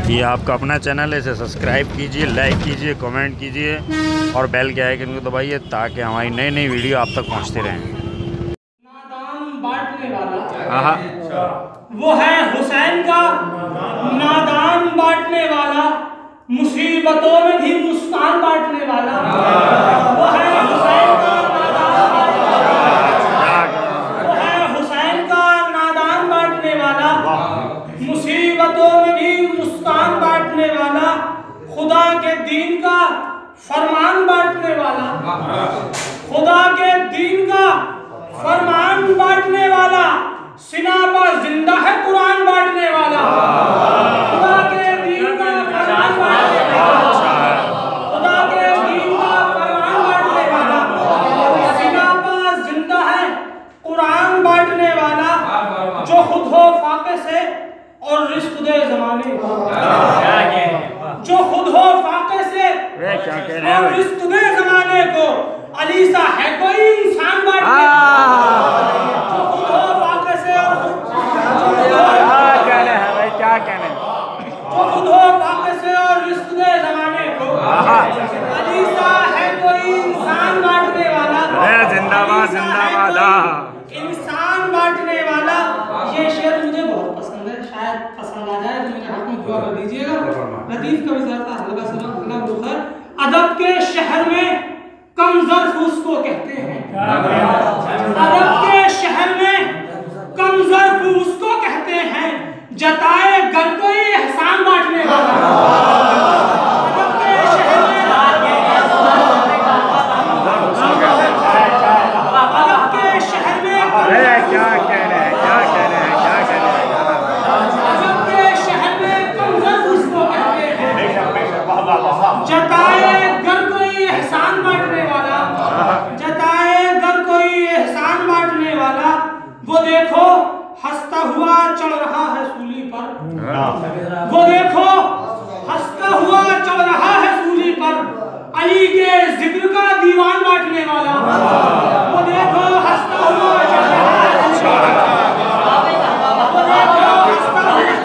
ये आपका अपना चैनल है, इसे सब्सक्राइब कीजिए, लाइक कीजिए, कमेंट कीजिए और बेल के आइकन को दबाइए ताकि हमारी नई नई वीडियो आप तक पहुंचती रहें। नादान बांटने वाला वो है हुसैन का नादान बांटने वाला, मुसीबतों में भी मुस्कान बांटने वाला। वो है हुसैन का नादान बांटने वाला, मुसीबतों में भी मुस्कान बांटने वाला, खुदा के दीन का फरमान बांटने वाला, खुदा के दीन का फरमान बांटने वाला, सीना पर जिंदा है कुरान बांटने वाला। खुदा के दीन का फरमान बांटने वाला, खुदा के दीन का फरमान बांटने वाला, सीना पर जिंदा है कुरान बांटने वाला, जो खुद हो फाके से और रिस्क दे जमाने को, जो खुद हो फाके से और रिस्क दे जमाने को, अली सा है कोई इंसान बांटने जो खुद हो फाके से और क्या कहने जो खुद हो फाके से और रिस्क दे जमाने को, अली सा है कोई इंसान बांटने वाला। जिंदाबाद जिंदाबाद इंसान बांटने वाला। ये शेर मुझे बहुत पसंद है, शायद पसंद आ जाए तो मेरे हाथ में दुआ कर दीजिएगा। लतीफ का विचार था हल्का सलाम रुखर। अदब के शहर में कम ज़र्फ उसको कहते हैं, अदब के शहर में कम ज़र्फ उसको कहते हैं, जताए घर को ही एहसान बांटने वाला। अदब के शहर में क्या कह रहे हैं अदब के शहर में कम ज़र्फ उसको कहते हैं, जताए घर को ही एहसान बांटने वाला, जताए घर को ही एहसान बांटने वाला। वो देखो हंसता हुआ चढ़ रहा है सूली पर, वो देखो हंसता हुआ चढ़ रहा है सूली पर, अली के जिक्र का दीवान बांटने वाला। वो देखो हंसता हुआ चढ़ रहा है सूली पर, वो देखो हंसता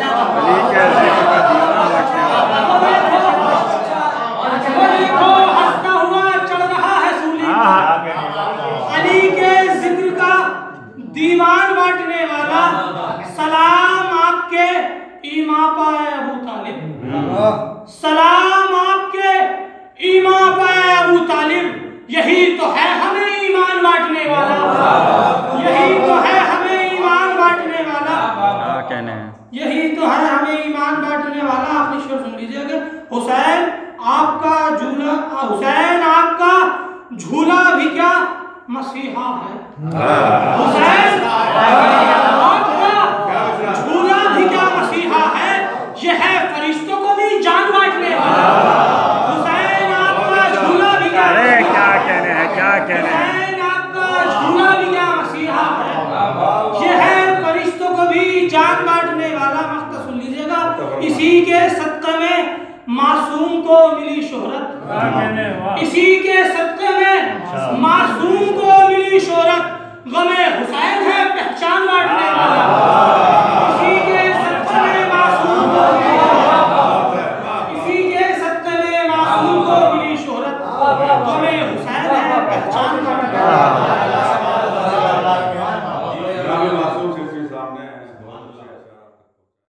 हुआ चढ़ रहा है सूली पर, अली के जिक्र का दीवान बांटने वाला। सलाम आपके ईमा पाए अबू तालिब, सलाम आपके ईमा पाए अबू तालिब, यही तो है हमें ईमान बांटने वाला, यही तो है हमें ईमान बांटने वाला, कहने हैं यही तो है हमें ईमान बांटने वाला। अपनी शेर सुन लीजिएगा। हुसैन आपका झूला, हुसैन आपका झूला भी क्या मसीहा है, हुसैन आपका झूला भी क्या मसीहा है, यह है फरिश्तों को भी जान बांटने वाला। हुसैन आपका झूला भी क्या, क्या कहने हैं हुसैन आपका झूला भी क्या मसीहा है, यह है फरिश्तों को भी जान बांटने वाला। मस्त सुन लीजिएगा। इसी के सदक़े में मासूम को मिली शोहरत, इसी के सदक़े में मासूम को मिली शोहरत, गमे हुसैन है पहचान बांटने वाला।